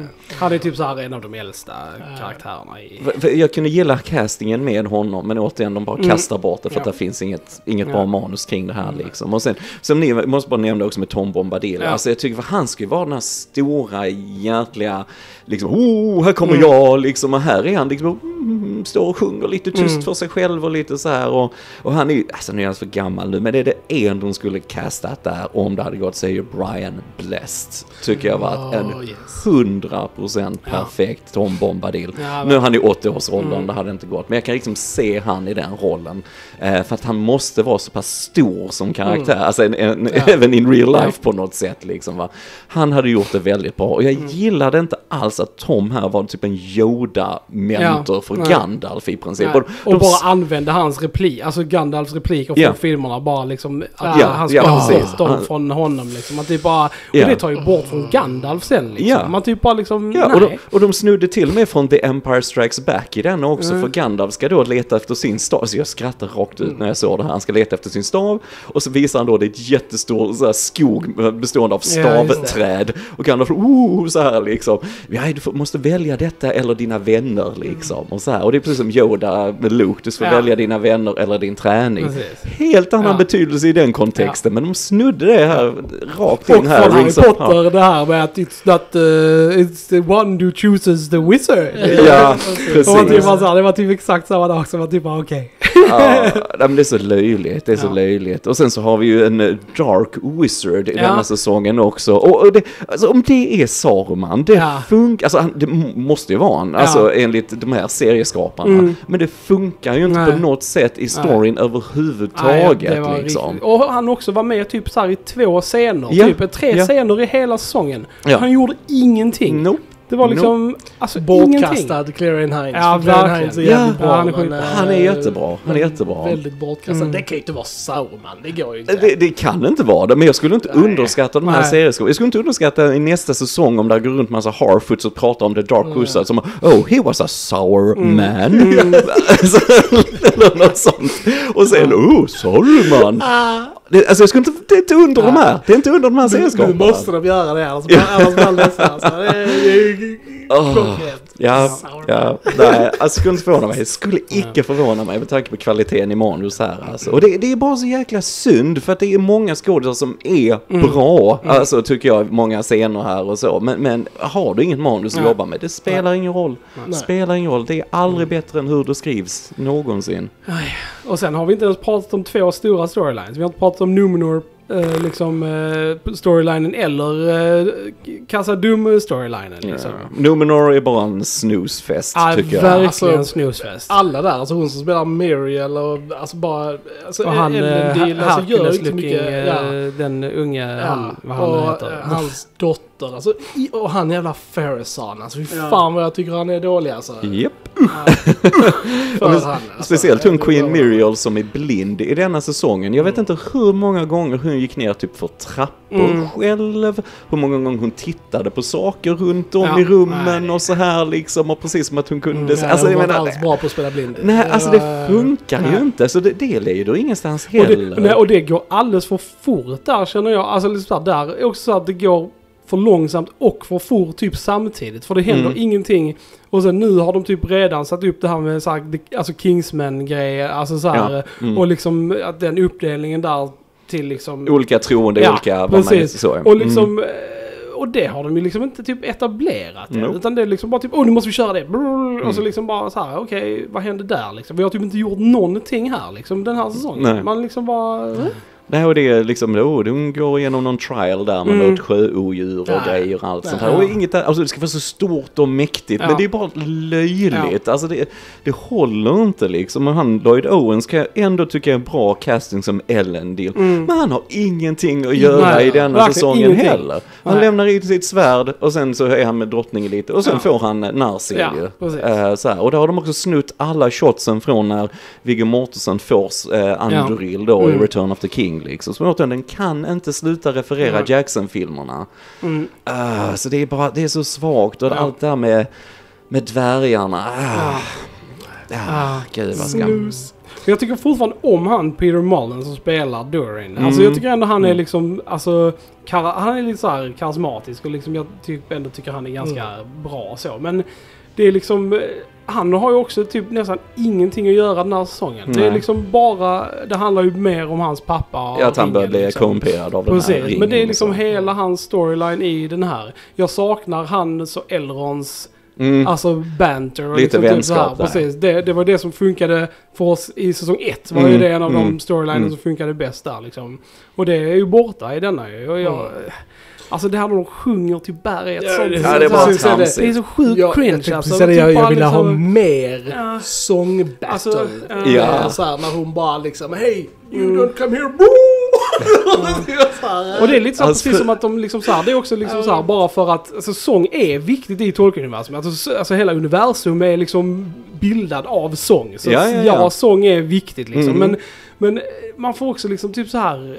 Han är typ så här en av de äldsta uh, karaktärerna i... Jag kunde gilla castingen med honom, men återigen de bara mm. kastar bort det för ja. att det finns inget, inget ja. bra manus kring det här liksom. Och sen, som ni måste bara nämna också med Tom Bombadil. Ja. Alltså jag tycker att han ska ju vara den här stora, hjärtliga liksom, oh, här kommer mm. jag liksom, och här är han liksom, mm, står och sjunger lite tyst mm. för sig själv och lite så här, och, och han är ju, alltså nu är han för gammal nu, men det är det en de skulle castat där om det hade gått, säger Brian Blessed, tycker jag var oh, en hundra procent perfekt ja. Tom Bombadil. Ja, nu är han i åttio-årsåldern, mm. det hade inte gått, men jag kan liksom se han i den rollen, eh, för att han måste vara så pass stor som karaktär, mm. alltså en, en, ja. även in real life ja. på något sätt liksom, va. Han hade gjort det väldigt bra, och jag mm. gillade inte alls att Tom här var typ en Yoda-mentor ja, för nej. Gandalf i princip. Och, och bara s- använde hans replik, alltså Gandalfs repliker från ja. filmerna, bara liksom att ja, han ska ja, ha dem han, från honom liksom. Att det bara, och ja. det tar ju bort från Gandalf sen liksom. Ja. Man typ bara liksom, ja, nej. Och de, och de snudde till med från The Empire Strikes Back i den också, mm. för Gandalf ska då leta efter sin stav. Så jag skrattar rakt ut mm. när jag såg det här. Han ska leta efter sin stav, och så visar han då det är ett jättestor så här, skog bestående av stavträd. Ja, och Gandalf, oh, så här liksom. Ja, du måste välja detta eller dina vänner liksom. Och så här. Och det är precis som Yoda med Luke. Du ska ja. välja dina vänner eller din träning. Precis. Helt annan ja. betydelse i den kontexten. Ja. Men de snudde det här rakt in här. Och Harry Potter, det här med att it's not uh, it's the one who chooses the wizard. Ja, precis. Och typ var så här, det var typ exakt samma dag som var typ okej. Okay. Ja, men det är så löjligt. Det är så ja. löjligt. Och sen så har vi ju en Dark Wizard i ja. denna säsongen också. Och, och det, alltså, om det är Saruman, det ja. funkar. Alltså, det måste ju vara han. Alltså, ja. enligt de här serieskaparna. Mm. Men det funkar ju inte Nej. på något sätt i storyn Nej. överhuvudtaget. Nej, liksom. Och han också var med typ så här i två scener. Ja. Typ tre ja. scener i hela säsongen. Ja. Han gjorde ingenting. Nope. Det var liksom no. alltså, bortkastad Clarion Hines. Ja, Clarion Hines är ja. bra, ja, han, är men, han är jättebra. Han är jättebra. Väldigt bortkastad. Mm. Det kan ju inte vara Sauron. Det går ju inte. Det, det kan inte vara det. Men jag skulle inte Nej. underskatta de här serieskålarna. Jag skulle inte underskatta i nästa säsong om det går runt massa Harfoots och pratar om The Dark mm. Wizard som oh, he was a sour mm. man. Mm. Eller något sånt. Och sen, oh, Saruman. Ah. Det, alltså jag skulle inte, det är inte under ja. de här. Det är inte under de här serieskaparna. Nu måste de göra det. Alltså, annars bara läsa. Alltså, det är oh, ja, ja, nej, alltså skulle inte förvåna mig. Skulle icke förvåna mig med tanke på kvaliteten i manus här. Alltså. Och det, det är bara så jäkla synd för att det är många skådespelare som är mm. bra. Mm. Alltså tycker jag, många scener här och så. Men, men har du inget manus att jobba med, det spelar nej. ingen roll. Det spelar ingen roll. Det är aldrig bättre än hur det skrivs någonsin. Nej. Och sen har vi inte ens pratat om två stora storylines. Vi har inte pratat om Numenor Uh, liksom uh, storylinen eller uh, Khazad-dûm storylinen liksom. Yeah. Numenor är bara en snusfest ah, tycker jag. Verkligen alltså, en snusfest. Alla där, alltså hon som spelar Miriel och alltså bara alltså, och han Elendil, uh, alltså, gör inte mycket, uh, ja. den unga ja. han, vad han och, heter. Uh, hans dotter alltså, i, och han jävla Ferrisan alltså, fy ja. fan vad jag tycker han är dålig alltså. Japp. Ja. Alltså, speciellt hon Queen Miriel som är blind i denna säsongen. Jag vet inte hur många gånger hon gick ner typ för trappor mm. själv. Hur många gånger hon tittade på saker runt om ja. i rummen nej. och så här liksom. Och precis som att hon kunde... Mm, alltså, hon jag var menar, inte alls bra på att spela blind. Nej, alltså det funkar nej. ju inte. Så det, det leder ingenstans heller. Och det, nej, och det går alldeles för fort där känner jag. Alltså liksom där är också så att det går för långsamt och för fort typ samtidigt. För det händer mm. ingenting. Och sen nu har de typ redan satt upp det här med så här, alltså Kingsman-grejer. Alltså så här, ja. mm. och liksom att den uppdelningen där till liksom... Olika troende, ja, olika... Precis. Så. Och liksom... Mm. Och det har de ju liksom inte typ etablerat än, mm. utan det är liksom bara typ, åh oh, nu måste vi köra det. Mm. Och så liksom bara så här, okej, okay, vad hände där liksom? Vi har typ inte gjort någonting här liksom den här säsongen. Nej. Man liksom bara... Mm. Nej, och det är liksom, oh, de går igenom någon trial där med mm. något sjöodjur och ja. grejer och allt ja. sånt här. Och inget där, alltså det ska vara så stort och mäktigt, ja. men det är bara löjligt. Ja. Alltså det, det håller inte liksom. Men han, Lloyd Owens, kan jag ändå tycka är en bra casting som Elendil. Mm. Men han har ingenting att göra Nej, i denna verkligen säsongen ingenting. heller. Han Nej. lämnar in sitt svärd och sen så är han med drottningen lite och sen ja. får han Narsil. Ja, uh, så här. Och där har de också snutt alla shotsen från när Viggo Mortensen får uh, Andoril då mm. i Return of the King. Liksom. Så den kan inte sluta referera mm. Jackson-filmerna. Mm. Uh, så det är bara det är så svagt och ja. allt där med med dvärgarna. Uh. Ah, gud vad skam. Snus. Jag tycker fortfarande om han Peter Mullen som spelar Durin. Alltså Mm. jag tycker ändå han är liksom, alltså kar- han är lite så här karismatisk och liksom jag typ ändå tycker han är ganska mm. bra så. Men det är liksom, han har ju också typ nästan ingenting att göra den här säsongen. Nej. Det är liksom bara, det handlar ju mer om hans pappa. Ja, att han börjar bli liksom. korrumperad av den Precis, här ringen. men det är liksom hela hans storyline i den här. Jag saknar hans och Elrons Mm. alltså banter och lite liksom vänskap typ så här. Precis, det, det var det som funkade för oss i säsong ett. Var mm. ju det en av mm. de storylines mm. som funkade bäst där liksom. Och det är ju borta i denna ju. Och jag, mm. Alltså det här när de sjunger till berget. Ja, sånt, det, ja, det, är bara det, det, det är så sjukt jag, cringe. Jag, alltså, jag, typ jag, jag vill liksom, ha mer ja. sångbattle. Alltså, uh, ja. Så här, när hon bara liksom, hey, you mm. don't come here, boo! Och det är lite så alltså, precis som att de liksom så här, det är också liksom så här, bara för att alltså, sång är viktigt i Tolkien-universumet. Alltså, alltså hela universum är liksom bildad av sång. Så ja, ja, ja. ja sång är viktigt liksom. Mm. Men, men man får också liksom typ så här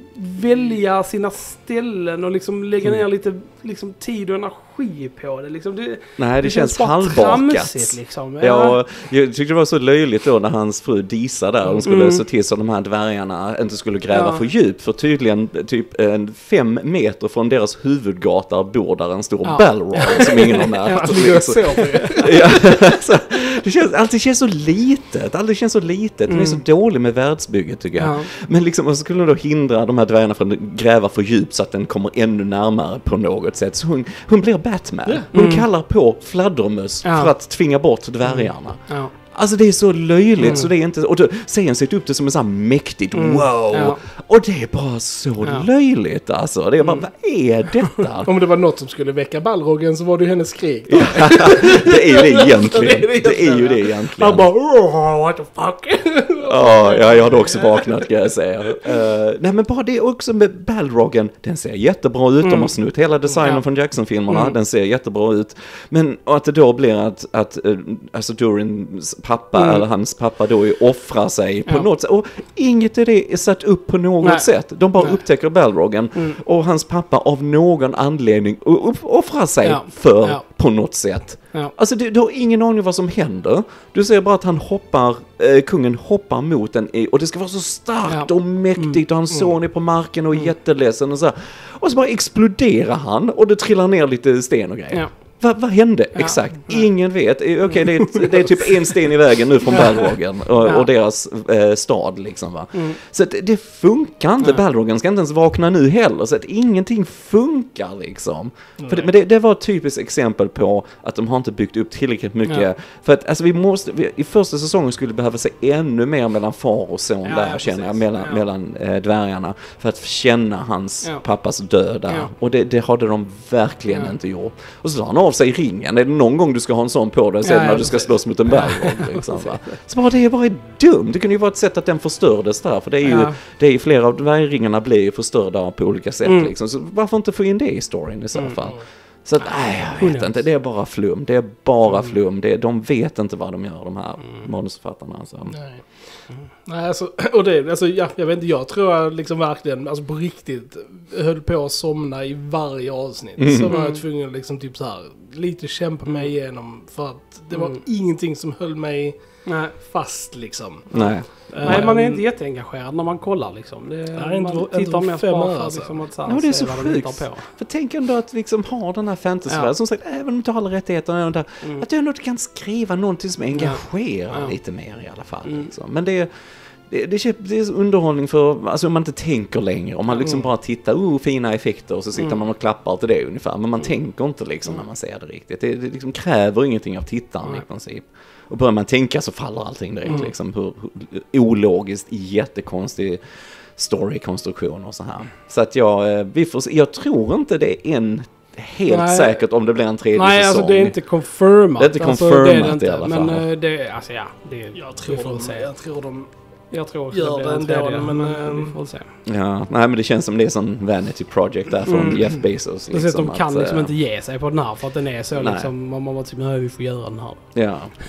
välja sina ställen och liksom lägga ner lite liksom, tid och energi på det. Liksom, det Nej, det, det känns, känns halvbakat. Liksom. Ja. Ja, jag tyckte det var så löjligt då när hans fru Disa där, hon skulle mm. se till så att de här dvärgarna inte skulle gräva ja. för djup. För tydligen typ en fem meter från deras huvudgata bor där en stor ja. Balrog som ingen har märkt. Ja, så. Ja, så, det känns, alltid känns så litet. Alltid känns så litet. Den är så dålig med världsbygget tycker jag. Ja. Men liksom, och så skulle de då hindra de här dvärgarna från att gräva för djup så att den kommer ännu närmare på något sätt. Så hon, hon blir Batman. Yeah. Hon mm. kallar på fladdermöss ja. för att tvinga bort dvärgarna. Mm. Ja. Alltså det är så löjligt mm. så det är inte, och då säger han sitt upp det som en sån här mäktigt mm. wow. Ja. Och det är bara så ja. löjligt alltså. Det är bara, mm. vad är detta? Om det var något som skulle väcka Balrogen så var det ju hennes skrik. Ja, det är ju det egentligen. det, är det, det är ju det egentligen. Han bara, oh, what the fuck? Ja, ja, jag hade också vaknat kan jag säga. Uh, nej men bara det också med Balrogen, den ser jättebra ut. Mm. De har snutt hela designen ja. från Jackson-filmerna. Mm. Den ser jättebra ut. Men att det då blir att, att uh, alltså Durins pappa mm. eller hans pappa då offrar sig på ja. något sätt. Och inget av det är satt upp på något Nej. sätt. De bara Nej. upptäcker Balrogen mm. och hans pappa av någon anledning offrar sig ja. för ja. på något sätt. Ja. Alltså du, du har ingen aning vad som händer. Du ser bara att han hoppar, eh, kungen hoppar mot den i, och det ska vara så starkt ja. och mäktigt mm. och hans son är på marken och är mm. jätteledsen och så här. Och så bara exploderar han och det trillar ner lite sten och grejer. Ja. Vad, vad hände? Ja, Exakt. Ja. Ingen vet. Okej, okay, det, är, det är typ en sten i vägen nu från Balrogen och, ja. och deras eh, stad liksom va. Mm. Så att det funkar inte. Ja. Balrogen ska inte ens vakna nu heller. Så att ingenting funkar liksom. För det, men det, det var ett typiskt exempel på att de har inte byggt upp tillräckligt mycket. Ja. För att alltså, vi måste, vi, i första säsongen skulle det behöva se ännu mer mellan far och son ja, där ja, känner jag. Mellan, ja. mellan eh, dvärgarna. För att känna hans ja. pappas död där. Ja. Och det, det hade de verkligen ja. inte gjort. Och så har han av sig ringen. Är det någon gång du ska ha en sån på dig sen ja, när du ska slåss mot en Balrog liksom, va? Så bara det är bara dumt. Det kunde ju vara ett sätt att den förstördes där. För det är ju, ja. det är ju flera av de här ringarna blir ju förstörda på olika sätt mm. liksom. Så varför inte få in det i storyn i så mm. fall? Så att, nej, jag vet inte. Det är bara flum. Det är bara mm. flum. Det är, de vet inte vad de gör, de här mm. manusförfattarna. Alltså. Nej. Mm. Nej, alltså, och det, alltså, ja, jag vet inte, jag tror jag liksom verkligen, alltså på riktigt höll på att somna i varje avsnitt. Mm. Så var jag tvungen liksom typ så här, lite kämpa mig igenom för att det var mm. ingenting som höll mig Nej. fast liksom. Nej. Nej, man är inte jätteengagerad när man kollar liksom. Det, Nej, man inte, tittar mer fem på år, alltså. liksom, att så här, ja, det är så sjukt. På. För tänk ändå att liksom ha den här fantasyvärlden, ja. som sagt, även om du inte har alla rättigheterna där, mm. att du ändå kan skriva någonting som engagerar ja. lite mer i alla fall. Mm. Liksom. Men det är Det, det, det är underhållning för, alltså om man inte tänker längre, om man liksom mm. bara tittar, oh fina effekter och så sitter mm. man och klappar till det ungefär, men man mm. tänker inte liksom mm. när man ser det riktigt. Det, det liksom kräver ingenting av tittaren mm. i princip. Och börjar man tänka så faller allting direkt mm. liksom, hur, hur ologiskt, jättekonstig storykonstruktion och så här. Så att jag, vi får se, jag tror inte det är en helt Nej. säkert om det blir en tredje Nej, säsong. alltså det är inte confirmat. Det är inte confirmat alltså, det är det inte, i alla fall. Men det, alltså ja, det jag tror de, se. Jag tror de Jag tror också gör det det ändå, men, men äh, vi får se. Ja, nej men det känns som det är sån vanity project där från mm. Jeff Bezos. Liksom, så att de kan att, liksom äh, inte ge sig på den här för att den är så nej. liksom, man måste typ, nej vi får göra den här. Ja, nej,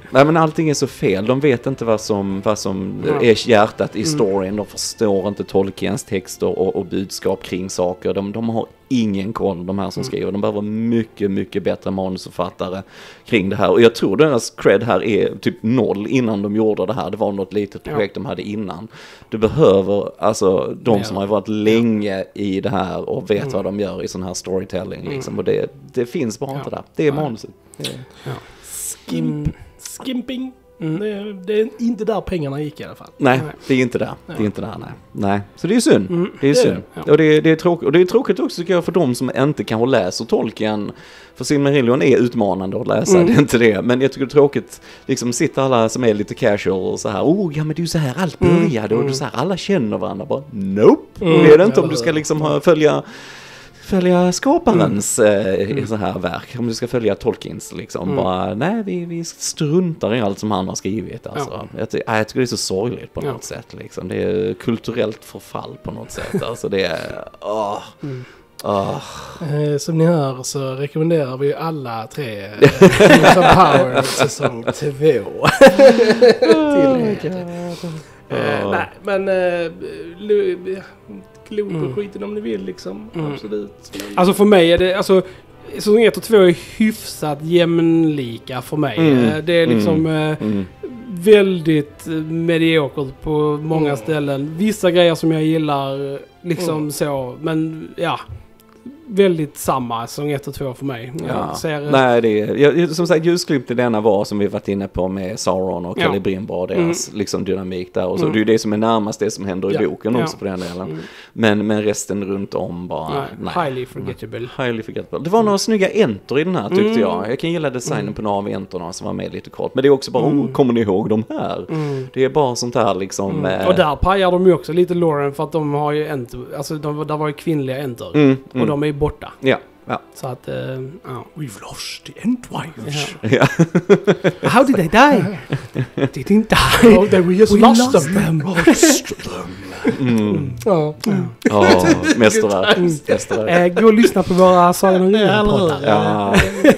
Nej, men allting är så fel. De vet inte vad som, vad som ja. är hjärtat i storyn. De förstår inte Tolkiens texter och, och budskap kring saker. De, de har ingen koll, de här som skriver. De behöver mycket, mycket bättre manusförfattare kring det här. Och jag tror deras cred här är typ noll innan de gjorde det här. Det var något litet projekt ja. de hade innan. Du behöver, alltså de ja. som har varit länge i det här och vet mm. vad de gör i sån här storytelling. Mm. Liksom. Och det, det finns bara ja. inte där. Det är manuset. Det är... Ja. Skimp. Skimping. Mm. Det, det är inte där pengarna gick i alla fall. Nej, nej. det är inte där. Det är inte där, nej. nej. Så det är synd. Mm. Det är det synd. Är det. Ja. Och, det, det är tråkigt. Och det är tråkigt också tycker jag för de som inte kanske läser Tolkien. För Silmarillion är utmanande att läsa, mm. det är inte det. Men jag tycker det är tråkigt, liksom sitter alla som är lite casual och så här, oh ja men det är ju så här allt började mm. och så här, alla känner varandra. Bara, nope. Mm. Det är det inte om du ska liksom ha, följa... följa skaparens mm. eh, så här verk. Om du ska följa Tolkiens liksom. Mm. Bara, nej, vi, vi struntar i allt som han har skrivit. Alltså. Ja. Jag, ty- jag tycker det är så sorgligt på ja. något sätt. Liksom. Det är kulturellt förfall på något sätt. Alltså det är... Åh. Mm. Oh. Eh, som ni hör så rekommenderar vi alla tre Rings of Power säsong två. Till eh, nej, men eh, klok på skiten om ni vill liksom. Mm. Absolut. Alltså för mig är det, alltså säsong ett och två är hyfsat jämnlika för mig. Mm. Det är liksom mm. Mm. väldigt mediokert på många mm. ställen. Vissa grejer som jag gillar liksom mm. så, men ja, väldigt samma säsong ett och två för mig. Ja. Ser, nej, det är, jag, som sagt, ljusglimt i denna var som vi varit inne på med Sauron och Celebrimbor, ja. deras mm. liksom, dynamik där. Och så, mm. det är ju det som är närmast det som händer i ja. boken också ja. på den delen. Mm. Men, men resten runt om bara... Nej. Nej. Highly forgettable. Highly forgettable. Det var några snygga enter i den här tyckte mm. jag. Jag kan gilla designen mm. på några av enterna som var med lite kort. Men det är också bara, mm. oh, kommer ni ihåg de här? Mm. Det är bara sånt här liksom... Mm. Eh... Och där pajar de ju också lite Lauren för att de har ju enter, alltså de, där var ju kvinnliga enter. Mm. Mm. Och de är ju borta. Ja. Ja. Så att, uh, oh. We've lost the Entwivers. Yeah. How did they die? They didn't die. Oh, they, we just we lost, lost them. Lost them. Mm. Ja. Mm. Ja, mästerverk. Mästerverk. Äh, gå och lyssna på våra Sagan om ringen-poddar. Ja.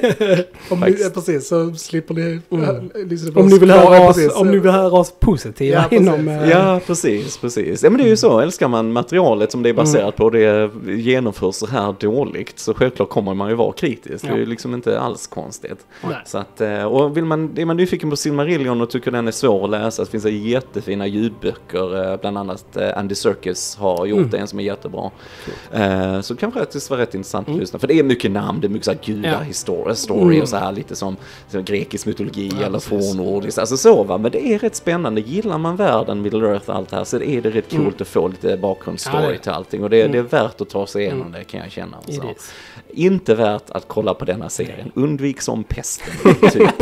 Om ni, precis, så slipper ni mm. lyssna på om oss. Ni vill höra oss, om ni vill höra oss positiva ja, precis. inom... Äh... Ja, precis, precis. Ja, men det är ju så. Älskar man materialet som det är baserat mm. på och det genomförs så här dåligt så självklart kommer man ju vara kritisk. Ja. Det är ju liksom inte alls konstigt. Nej. Så att, och vill man, är man nyfiken på Silmarillion och tycker den är svår att läsa så finns det jättefina ljudböcker. Bland annat Andy Serkis har gjort mm. en som är jättebra. Cool. Så kanske det var rätt intressant mm. att lyssna. För det är mycket namn, det är mycket så här gudahistoria ja. story mm. och så här lite som, som grekisk mytologi ja, eller fornordiskt. Alltså så va, men det är rätt spännande. Gillar man världen, Middle Earth och allt här så är det rätt coolt mm. att få lite bakgrundsstory ja, till allting. Och det, mm. det är värt att ta sig igenom mm. det kan jag känna. Så. Inte värt att kolla på denna serien. Undvik som pesten. Typ.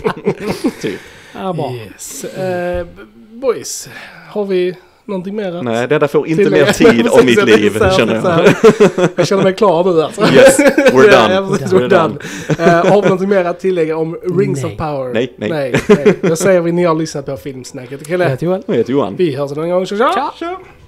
typ. Ja, bra. Yes. Uh, boys, har vi någonting mer att... Nej, det där får inte mer tid om mitt liv, känner jag. Jag känner mig klar nu alltså. Yes, we're done. Ja, we're done. done. Uh, har vi någonting mer att tillägga om Rings nej. of Power? Nej, nej. nej, nej. Jag säger vi ni har lyssnat på Filmsnacket. Jag heter Johan. Jag heter Johan. Vi hörs en gång. Tja, tja. tja.